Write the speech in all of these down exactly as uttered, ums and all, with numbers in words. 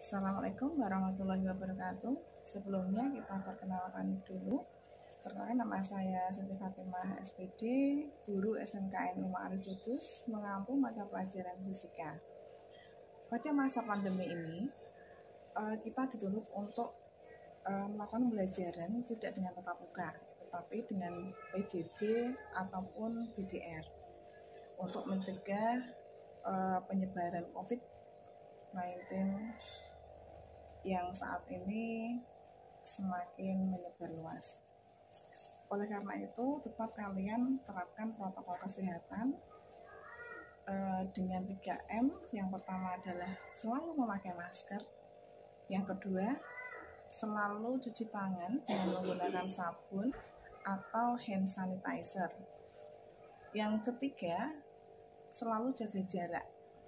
Assalamualaikum warahmatullahi wabarakatuh. Sebelumnya kita perkenalkan dulu. Perkenalkan, nama saya Siti Fatimah S P D, guru S M K N lima Arif Kudus, mengampu mata pelajaran fisika. Pada masa pandemi ini, kita dituntut untuk melakukan pembelajaran tidak dengan tatap muka, tetapi dengan P J J ataupun B D R untuk mencegah penyebaran COVID sembilan belas yang saat ini semakin menyebar luas. Oleh karena itu, tetap kalian terapkan protokol kesehatan eh, dengan tiga M. Yang pertama adalah selalu memakai masker. Yang kedua, selalu cuci tangan dengan menggunakan sabun atau hand sanitizer. Yang ketiga, selalu jaga jarak.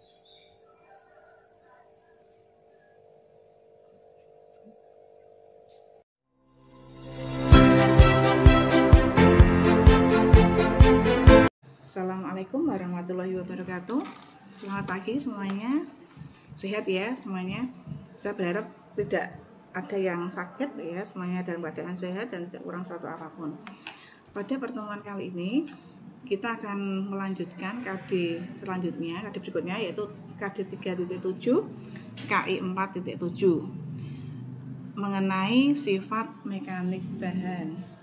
Assalamualaikum warahmatullahi wabarakatuh. Selamat pagi semuanya. Sehat ya semuanya. Saya berharap tidak ada yang sakit ya, semuanya dalam keadaan sehat dan tidak kurang suatu apapun. Pada pertemuan kali ini kita akan melanjutkan K D selanjutnya, K D berikutnya, yaitu K D tiga titik tujuh K I empat titik tujuh mengenai sifat mekanik bahan.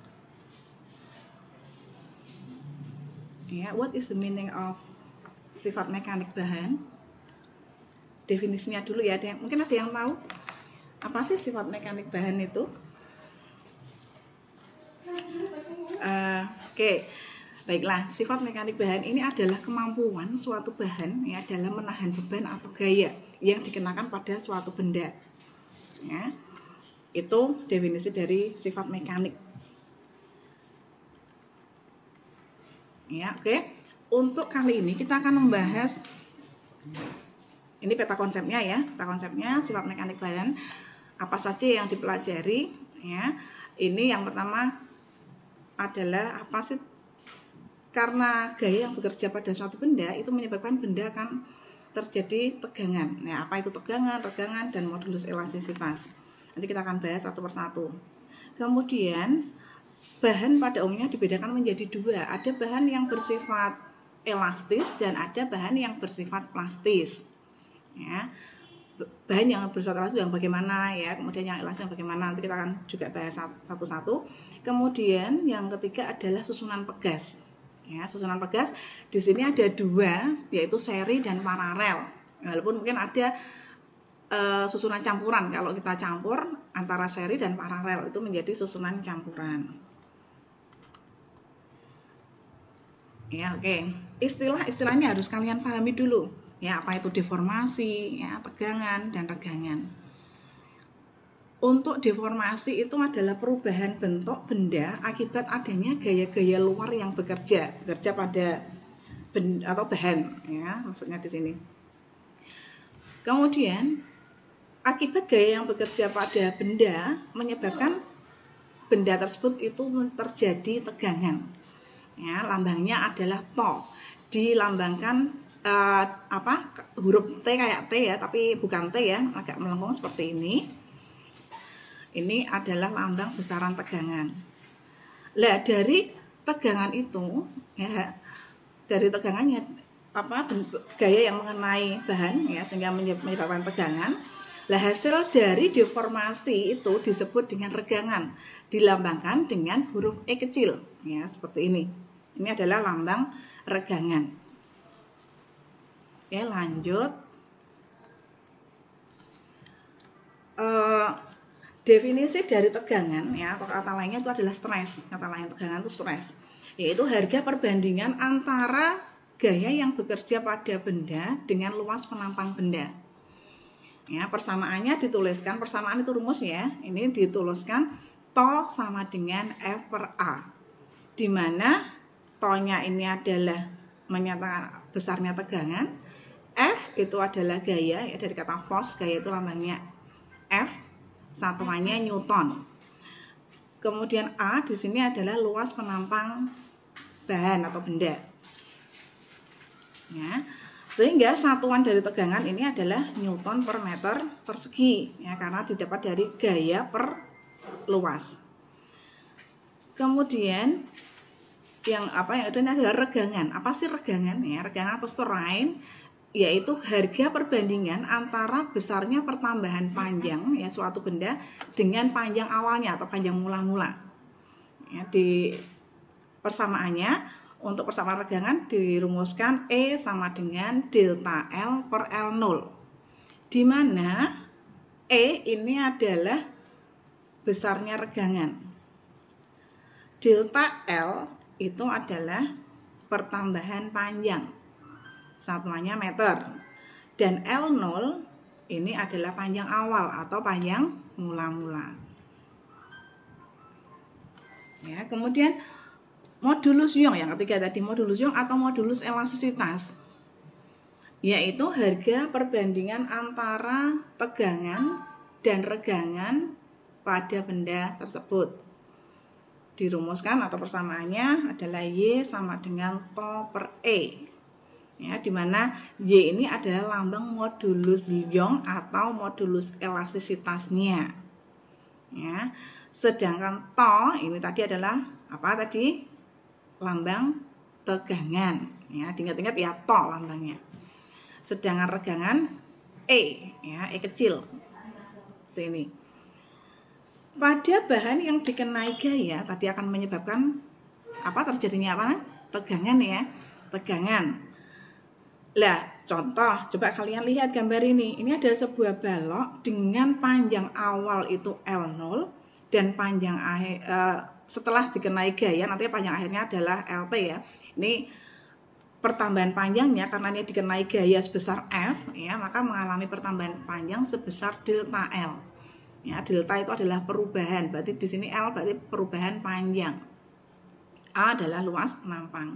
Ya, what is the meaning of sifat mekanik bahan? Definisinya dulu ya. Ada yang, mungkin ada yang tahu apa sih sifat mekanik bahan itu? Uh, Oke, okay. Baiklah. Sifat mekanik bahan ini adalah kemampuan suatu bahan ya dalam menahan beban atau gaya yang dikenakan pada suatu benda. Ya, itu definisi dari sifat mekanik. Ya, oke. Okay. Untuk kali ini kita akan membahas ini peta konsepnya ya. Peta konsepnya sifat mekanik bahan apa saja yang dipelajari ya. Ini yang pertama adalah apa sih? Karena gaya yang bekerja pada suatu benda itu menyebabkan benda akan terjadi tegangan. Nah, apa itu tegangan, regangan, dan modulus elastisitas. Nanti kita akan bahas satu persatu. Kemudian bahan pada umumnya dibedakan menjadi dua. Ada bahan yang bersifat elastis dan ada bahan yang bersifat plastis. Ya, bahan yang bersifat elastis yang bagaimana ya, kemudian yang elastis yang bagaimana, nanti kita akan juga bahas satu-satu. Kemudian yang ketiga adalah susunan pegas. Ya, susunan pegas di sini ada dua, yaitu seri dan paralel. Walaupun mungkin ada uh, susunan campuran. Kalau kita campur antara seri dan paralel itu menjadi susunan campuran. Ya, oke. Okay. Istilah-istilahnya harus kalian pahami dulu. Ya, apa itu deformasi, ya, tegangan dan regangan. Untuk deformasi itu adalah perubahan bentuk benda akibat adanya gaya-gaya luar yang bekerja, bekerja pada benda atau bahan, ya, maksudnya di sini. Kemudian, akibat gaya yang bekerja pada benda menyebabkan benda tersebut itu terjadi tegangan. Ya, lambangnya adalah to. Dilambangkan uh, apa? Huruf T kayak T ya, tapi bukan T ya, agak melengkung seperti ini. Ini adalah lambang besaran tegangan. Lah, dari tegangan itu ya, dari tegangannya apa gaya yang mengenai bahan ya sehingga menyebabkan tegangan. Lah, hasil dari deformasi itu disebut dengan regangan, dilambangkan dengan huruf E kecil ya, seperti ini. Ini adalah lambang regangan. Oke, lanjut. Uh, definisi dari tegangan ya, atau kata lainnya itu adalah stres. Kata lain tegangan itu stres, yaitu harga perbandingan antara gaya yang bekerja pada benda dengan luas penampang benda. Ya, persamaannya dituliskan, persamaan itu rumus ya. Ini dituliskan to sama dengan F per A, di mana to-nya ini adalah menyatakan besarnya tegangan, F itu adalah gaya ya, dari kata force, gaya itu lambangnya F, satuannya Newton. Kemudian A di sini adalah luas penampang bahan atau benda. Ya. Sehingga satuan dari tegangan ini adalah Newton per meter persegi, ya, karena didapat dari gaya per luas. Kemudian yang apa yang itu adalah regangan. Apa sih regangan? Ya, regangan atau strain yaitu harga perbandingan antara besarnya pertambahan panjang ya suatu benda dengan panjang awalnya atau panjang mula-mula. Ya, di persamaannya untuk persamaan regangan dirumuskan E sama dengan delta L per L nol. Di mana E ini adalah besarnya regangan. Delta L itu adalah pertambahan panjang. Satuannya meter. Dan L nol ini adalah panjang awal atau panjang mula-mula. Ya, kemudian modulus Young yang ketiga tadi, modulus Young atau modulus elastisitas, yaitu harga perbandingan antara tegangan dan regangan pada benda tersebut. Dirumuskan atau persamaannya adalah Y sama dengan Tho per E. Ya, di mana Y ini adalah lambang modulus Young atau modulus elastisitasnya. Ya, sedangkan Tho ini tadi adalah apa tadi? Lambang tegangan. Ya, diingat-ingat ya, Tho lambangnya. Sedangkan regangan E, ya, E kecil. Seperti ini. Pada bahan yang dikenai gaya tadi akan menyebabkan apa terjadinya apa? Tegangan ya, tegangan. Lah, contoh, coba kalian lihat gambar ini. Ini ada sebuah balok dengan panjang awal itu L nol dan panjang akhir eh, setelah dikenai gaya nanti panjang akhirnya adalah L T ya. Ini pertambahan panjangnya karena ini dikenai gaya sebesar F ya, maka mengalami pertambahan panjang sebesar delta L. Ya, delta itu adalah perubahan. Berarti di sini L berarti perubahan panjang. A adalah luas penampang.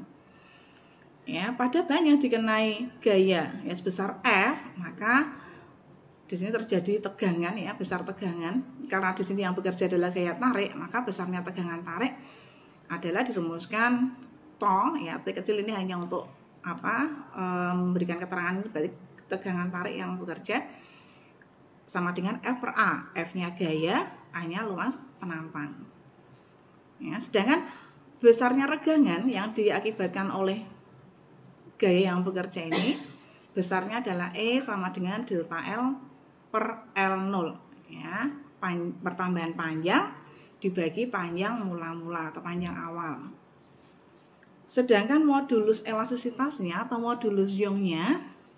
Ya, pada bahan yang dikenai gaya ya sebesar F, maka di sini terjadi tegangan ya, besar tegangan. Karena di sini yang bekerja adalah gaya tarik, maka besarnya tegangan tarik adalah dirumuskan Tho ya, T kecil ini hanya untuk apa? E, memberikan keterangan ini berarti tegangan tarik yang bekerja sama dengan F per A. F-nya gaya, A-nya luas penampang. Ya, sedangkan besarnya regangan yang diakibatkan oleh gaya yang bekerja ini besarnya adalah E sama dengan delta L per L nol ya, pan, pertambahan panjang dibagi panjang mula-mula atau panjang awal. Sedangkan modulus elastisitasnya atau modulus Young-nya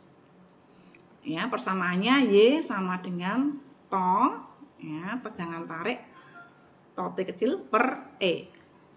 ya persamaannya Y sama dengan Tho ya, tegangan tarik Tho T kecil per E.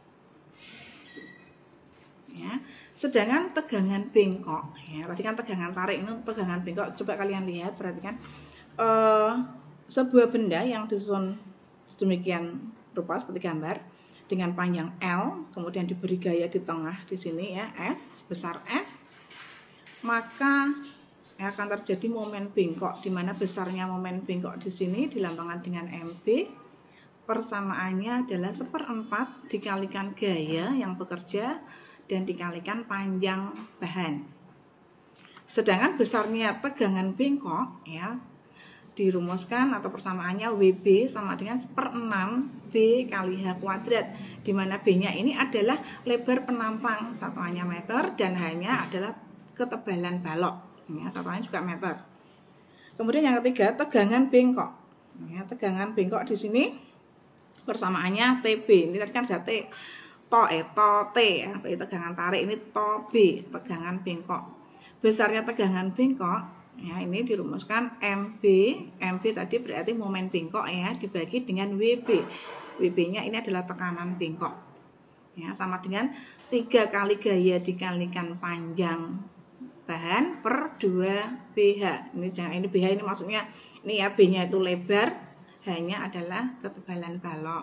Ya, sedangkan tegangan bengkok ya, tadi kan tegangan tarik, ini tegangan bengkok. Coba kalian lihat, perhatikan uh, sebuah benda yang disusun sedemikian rupa seperti gambar dengan panjang L, kemudian diberi gaya di tengah di sini ya, F sebesar F, maka akan terjadi momen bengkok, di mana besarnya momen bengkok di sini dilambangkan dengan M B. Persamaannya adalah seperempat dikalikan gaya yang bekerja dan dikalikan panjang bahan. Sedangkan besarnya tegangan bengkok ya dirumuskan atau persamaannya W B sama dengan seperenam B kali H kuadrat, di mana B-nya ini adalah lebar penampang, satuannya meter, dan H-nya adalah ketebalan balok. Ya, satuannya juga meter. Kemudian yang ketiga, tegangan bengkok. Ya, tegangan bengkok di sini persamaannya T B. Ini tadi kan ada T, Tho eh Tho T ya, tegangan tarik, ini Tho B, tegangan bengkok. Besarnya tegangan bengkok ya ini dirumuskan M B. M B tadi berarti momen bengkok ya, dibagi dengan W B. W B-nya ini adalah tekanan bengkok. Ya, sama dengan tiga kali gaya dikalikan panjang bahan per dua B H. Ini jangan ini B H ini maksudnya ini ya, B-nya itu lebar, H-nya adalah ketebalan balok.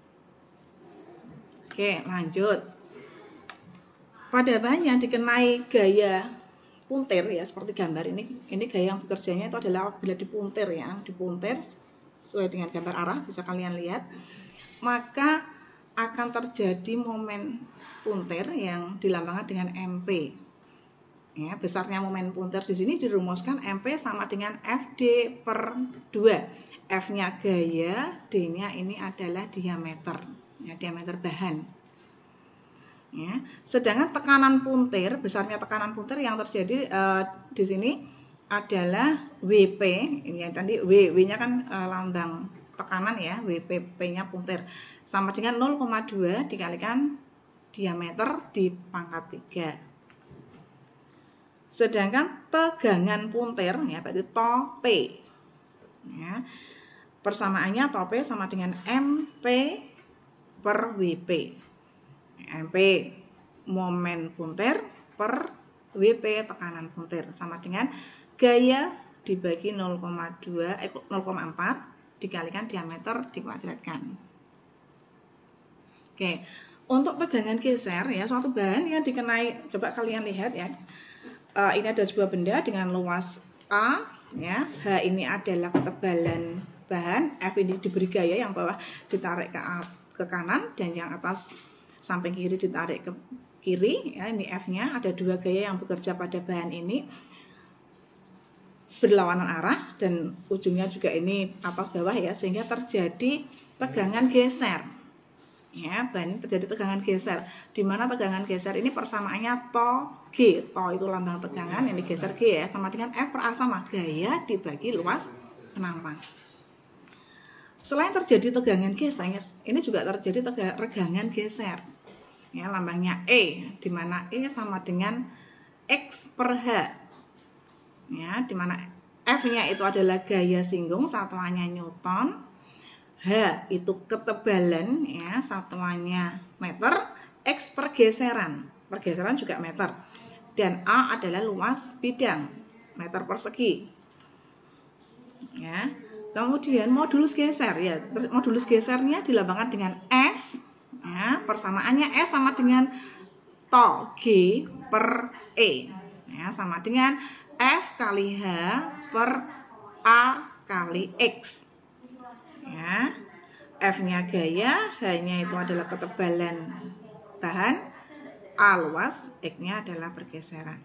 Oke, lanjut. Pada bahan yang dikenai gaya puntir ya, seperti gambar ini, ini gaya yang bekerjanya itu adalah apabila dipuntir ya, dipuntir sesuai dengan gambar arah, bisa kalian lihat, maka akan terjadi momen puntir yang dilambangkan dengan M P. Ya, besarnya momen puntir di sini dirumuskan M P sama dengan F D per dua. F-nya gaya, D-nya ini adalah diameter, ya, diameter bahan. Ya. Sedangkan tekanan puntir, besarnya tekanan puntir yang terjadi uh, di sini adalah W P. Ini yang tadi W, W-nya kan uh, lambang tekanan ya, W P, P-nya puntir, sama dengan nol koma dua dikalikan diameter di pangkat tiga. Sedangkan tegangan puntir, ya, berarti to P. Ya. Persamaannya to P sama dengan M P per W P. M P momen puntir per W P tekanan puntir sama dengan gaya dibagi nol koma dua eh, nol koma empat dikalikan diameter dikuadratkan. Oke, untuk tegangan geser ya, suatu bahan yang dikenai, coba kalian lihat ya. Uh, ini ada sebuah benda dengan luas A, ya. H ini adalah ketebalan bahan, F ini diberi gaya, yang bawah ditarik ke, ke kanan dan yang atas samping kiri ditarik ke kiri, ya. Ini F-nya, ada dua gaya yang bekerja pada bahan ini berlawanan arah dan ujungnya juga ini atas bawah ya, sehingga terjadi tegangan geser. Ya, bahan terjadi tegangan geser, di mana tegangan geser ini persamaannya to G, to itu lambang tegangan, yang digeser G ya, sama dengan F per A sama gaya dibagi luas penampang. Selain terjadi tegangan geser, ini juga terjadi tegangan geser. Ya, lambangnya E, di mana E sama dengan X per H. Ya, di mana F-nya itu adalah gaya singgung, satuannya Newton. H itu ketebalan, ya, satuannya meter. X pergeseran, pergeseran juga meter. Dan A adalah luas bidang, meter persegi. Ya. Kemudian modulus geser, ya, modulus gesernya dilambangkan dengan S, ya, persamaannya S sama dengan to G per E, ya, sama dengan F kali H per A kali X. Ya, F-nya gaya, H-nya itu adalah ketebalan bahan, A luas, X-nya adalah pergeseran.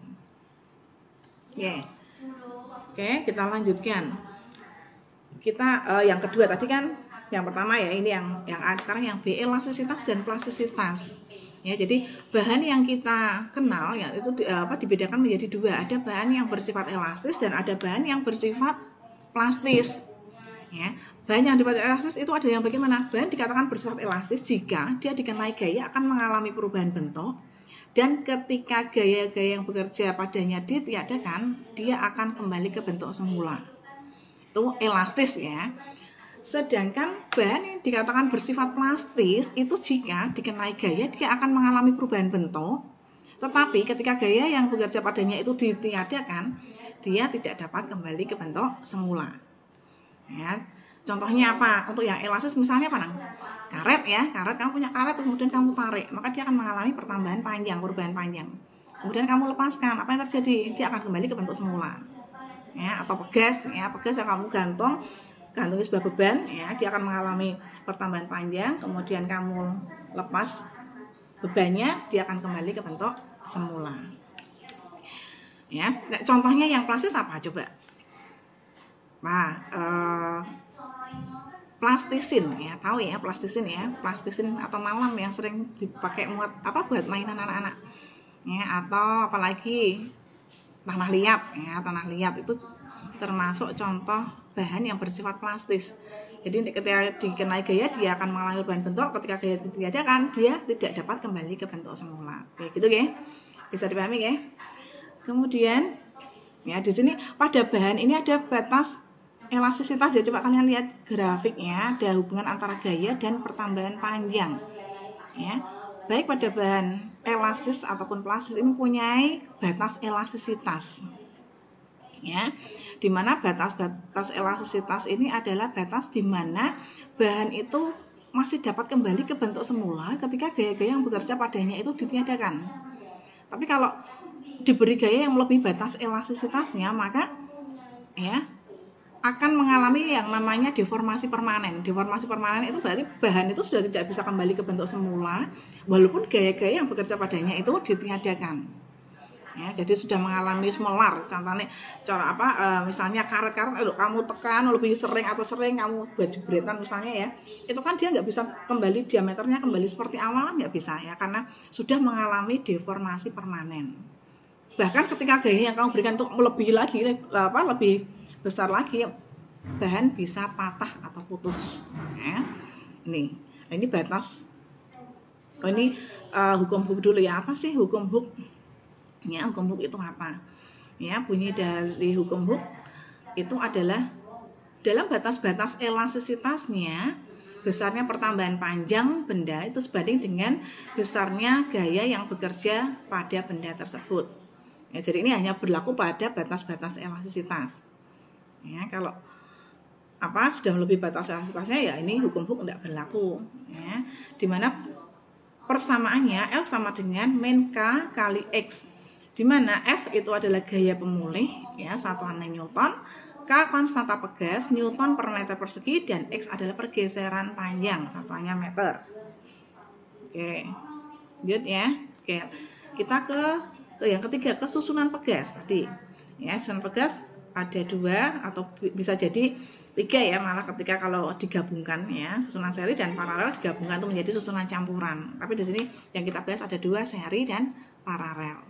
Oke, oke, kita lanjutkan. Kita uh, yang kedua tadi kan, yang pertama ya ini yang yang A, sekarang yang B, elastisitas dan plastisitas. Ya, jadi bahan yang kita kenal ya itu di, apa dibedakan menjadi dua. Ada bahan yang bersifat elastis dan ada bahan yang bersifat plastis. Ya, bahan yang bersifat elastis itu ada yang bagaimana? Bahan dikatakan bersifat elastis jika dia dikenai gaya akan mengalami perubahan bentuk, dan ketika gaya-gaya yang bekerja padanya ditiadakan, dia akan kembali ke bentuk semula. Itu elastis ya. Sedangkan bahan yang dikatakan bersifat plastis itu jika dikenai gaya dia akan mengalami perubahan bentuk, tetapi ketika gaya yang bekerja padanya itu ditiadakan, dia tidak dapat kembali ke bentuk semula. Ya, contohnya apa? Untuk yang elastis misalnya apa, Nang? Karet ya, karet, kamu punya karet kemudian kamu tarik, maka dia akan mengalami pertambahan panjang, perubahan panjang. Kemudian kamu lepaskan, apa yang terjadi? Dia akan kembali ke bentuk semula. Ya, atau pegas, ya, pegas yang kamu gantung, gantungi sebuah beban, ya, dia akan mengalami pertambahan panjang, kemudian kamu lepas bebannya, dia akan kembali ke bentuk semula. Ya, contohnya yang plastis apa coba? Nah, eh, plastisin ya, tahu ya plastisin ya, plastisin atau malam yang sering dipakai muat apa buat mainan anak-anak, ya, atau apalagi tanah liat ya, tanah liat itu termasuk contoh bahan yang bersifat plastis. Jadi ketika dikenai gaya dia akan mengalami perubahan bentuk, ketika gaya ditiadakan dia tidak dapat kembali ke bentuk semula. Kayak gitu ya, bisa dipahami ya. Kemudian ya di sini pada bahan ini ada batas elastisitas ya, coba kalian lihat grafiknya, ada hubungan antara gaya dan pertambahan panjang. Ya, baik pada bahan elastis ataupun plastis ini mempunyai batas elastisitas. Ya, di mana batas-batas elastisitas ini adalah batas di mana bahan itu masih dapat kembali ke bentuk semula ketika gaya-gaya yang bekerja padanya itu ditiadakan. Tapi kalau diberi gaya yang melebihi batas elastisitasnya, maka ya akan mengalami yang namanya deformasi permanen. Deformasi permanen itu berarti bahan itu sudah tidak bisa kembali ke bentuk semula walaupun gaya-gaya yang bekerja padanya itu ditiadakan. Ya, jadi sudah mengalami melar. Contohnya cara apa e, misalnya karet-karet, aduh kamu tekan lebih sering atau sering kamu jebretan misalnya ya, itu kan dia nggak bisa kembali diameternya kembali seperti awal, nggak bisa ya, karena sudah mengalami deformasi permanen. Bahkan ketika gaya yang kamu berikan untuk melebihi lagi apa lebih besar lagi, bahan bisa patah atau putus ya. Nih, ini batas. Oh, ini uh, hukum hook dulu ya. Apa sih hukum hook? Ya, hukum hook itu apa? Ya, bunyi dari hukum hook itu adalah dalam batas-batas elastisitasnya, besarnya pertambahan panjang benda itu sebanding dengan besarnya gaya yang bekerja pada benda tersebut. Ya, jadi ini hanya berlaku pada batas-batas elastisitas. Ya, kalau apa sudah melebihi batas elastisitasnya ya ini hukum hook tidak berlaku. Ya, dimana persamaannya L sama dengan min K kali X, di mana F itu adalah gaya pemulih ya satuannya Newton, K konstanta pegas Newton per meter persegi, dan X adalah pergeseran panjang satuannya meter. Oke, good ya. Oke, kita ke, ke yang ketiga, ke susunan pegas tadi. Ya, susunan pegas ada dua atau bisa jadi tiga ya, malah ketika kalau digabungkan ya susunan seri dan paralel digabungkan itu menjadi susunan campuran. Tapi di sini yang kita bahas ada dua, seri dan paralel.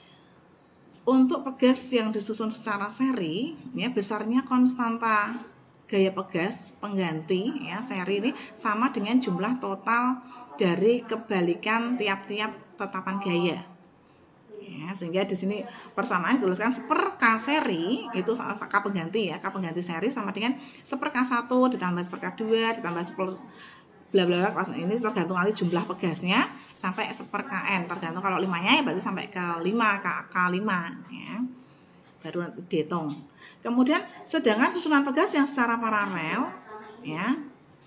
Untuk pegas yang disusun secara seri ya besarnya konstanta gaya pegas pengganti ya seri ini sama dengan jumlah total dari kebalikan tiap-tiap tetapan gaya. Ya, sehingga di sini persamaan dituliskan seper K seri itu K pengganti ya, K pengganti seri sama dengan seper K satu ditambah seper K dua ditambah seper bla bla bla, kelas ini tergantung nanti jumlah pegasnya sampai seper K N, tergantung kalau limanya ya berarti sampai ke lima K, K lima ya. Baru nanti dihitung. Kemudian sedangkan susunan pegas yang secara paralel ya.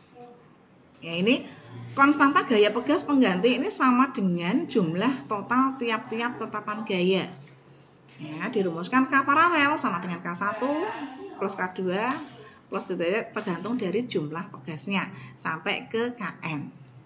Ya ini konstanta gaya pegas pengganti ini sama dengan jumlah total tiap-tiap tetapan gaya. Ya, dirumuskan K paralel sama dengan K satu plus K dua plus tidak tergantung dari jumlah pegasnya sampai ke K N.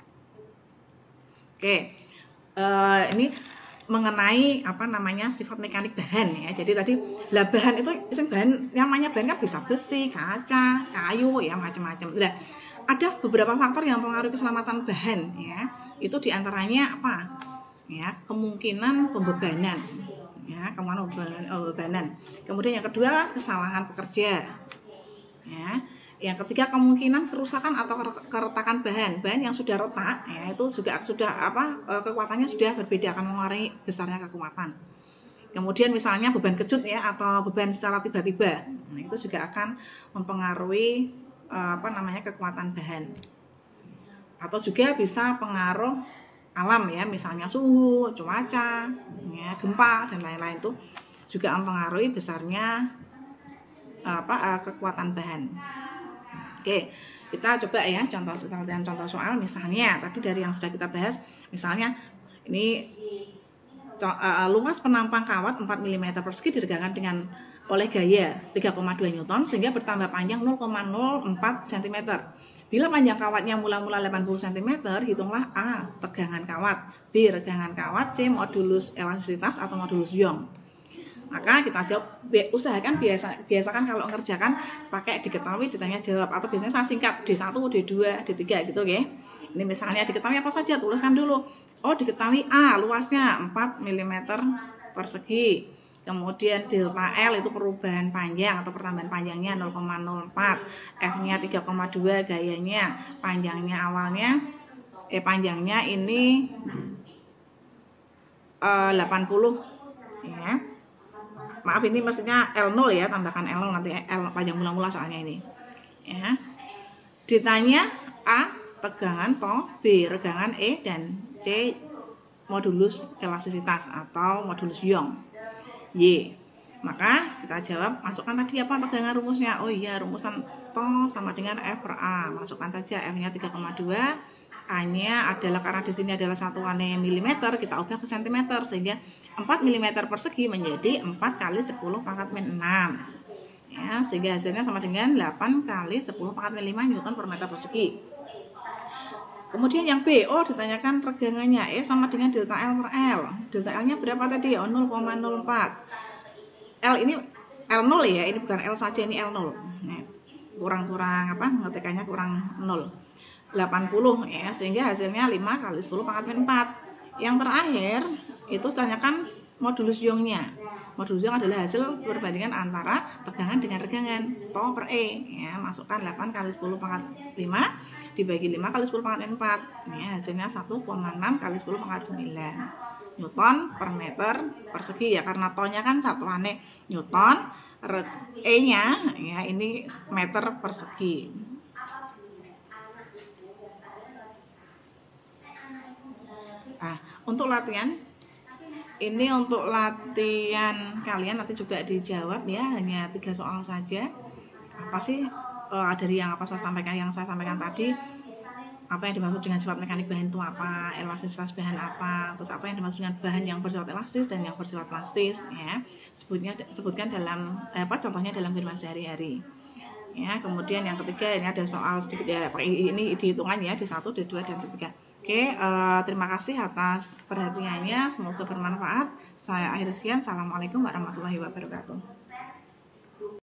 Oke, uh, ini mengenai apa namanya sifat mekanik bahan ya. Jadi tadi lah bahan itu bahan yang namanya bahan kan bisa besi, kaca, kayu ya macam-macam. Lah ada beberapa faktor yang mempengaruhi keselamatan bahan ya. Itu diantaranya apa? Ya, kemungkinan pembebanan. Ya, kemungkinan pembebanan. Kemudian yang kedua, kesalahan pekerja. Ya. Yang ketiga, kemungkinan kerusakan atau keretakan bahan. Bahan yang sudah retak ya, itu juga sudah apa? Kekuatannya sudah berbeda, akan mengurangi besarnya kekuatan. Kemudian misalnya beban kejut ya atau beban secara tiba-tiba. Nah, itu juga akan mempengaruhi apa namanya kekuatan bahan. Atau juga bisa pengaruh alam ya, misalnya suhu, cuaca, ya, gempa dan lain-lain itu juga mempengaruhi besarnya apa kekuatan bahan. Oke, kita coba ya contoh dan contoh soal misalnya tadi dari yang sudah kita bahas, misalnya ini uh, luas penampang kawat empat milimeter persegi diregangkan dengan oleh gaya tiga koma dua Newton sehingga bertambah panjang nol koma nol empat sentimeter. Bila panjang kawatnya mula-mula delapan puluh sentimeter, hitunglah A. tegangan kawat, B. regangan kawat, C. modulus elastisitas atau modulus Young. Maka kita jawab, B. usahakan biasa, biasakan kalau ngerjakan pakai diketahui ditanya jawab, atau biasanya saya singkat D satu, D dua, D tiga gitu ya. Ini misalnya diketahui apa saja, tuliskan dulu. Oh, diketahui A luasnya empat milimeter persegi. Kemudian delta L itu perubahan panjang atau pertambahan panjangnya nol koma nol empat, F-nya tiga koma dua, gayanya, panjangnya awalnya eh panjangnya ini eh, delapan puluh ya. Maaf ini maksudnya L nol ya, tambahkan L nol nanti L panjang mula-mula soalnya ini. Ya. Ditanya A tegangan toh, B regangan E, dan C modulus elastisitas atau modulus Young. Y. Maka kita jawab, masukkan tadi apa tegangan rumusnya? Oh iya, rumusan toh sama dengan F per A. Masukkan saja F-nya tiga koma dua, A-nya adalah karena di sini adalah satuannya milimeter, kita ubah ke sentimeter sehingga empat milimeter persegi menjadi empat kali sepuluh pangkat min enam. Ya, sehingga hasilnya sama dengan delapan kali sepuluh pangkat min lima Newton per meter persegi. Kemudian yang B, oh ditanyakan regangannya, E sama dengan delta L per L. Delta L-nya berapa tadi? Oh, nol koma nol empat. L ini L nol ya, ini bukan L saja, ini L nol. Nah, kurang-kurang apa? Ngetekannya kurang nol. delapan puluh ya, sehingga hasilnya lima kali sepuluh pangkat min empat. Yang terakhir itu tanyakan modulus Youngnya. Modulus Young adalah hasil perbandingan antara tegangan dengan regangan, tau per E ya, masukkan delapan kali sepuluh pangkat lima dibagi lima kali sepuluh pangkat min empat ya, hasilnya satu koma enam kali sepuluh pangkat sembilan Newton per meter persegi ya, karena tonnya kan satuannya Newton, E-nya ya ini meter persegi. Nah, untuk latihan ini untuk latihan kalian nanti juga dijawab ya, hanya tiga soal saja. Apa sih uh, dari yang apa saya sampaikan yang saya sampaikan tadi? Apa yang dimaksud dengan sifat mekanik bahan itu apa? Elastisitas bahan apa? Terus apa yang dimaksud dengan bahan yang bersifat elastis dan yang bersifat plastis ya? Sebutnya sebutkan dalam eh, apa contohnya dalam kehidupan sehari-hari. Ya, kemudian yang ketiga ini ada soal sedikit ya, ini dihitungan ya, di satu, di dua, dan di tiga. Oke, eh, terima kasih atas perhatiannya, semoga bermanfaat. Saya akhiri sekian, assalamualaikum warahmatullahi wabarakatuh.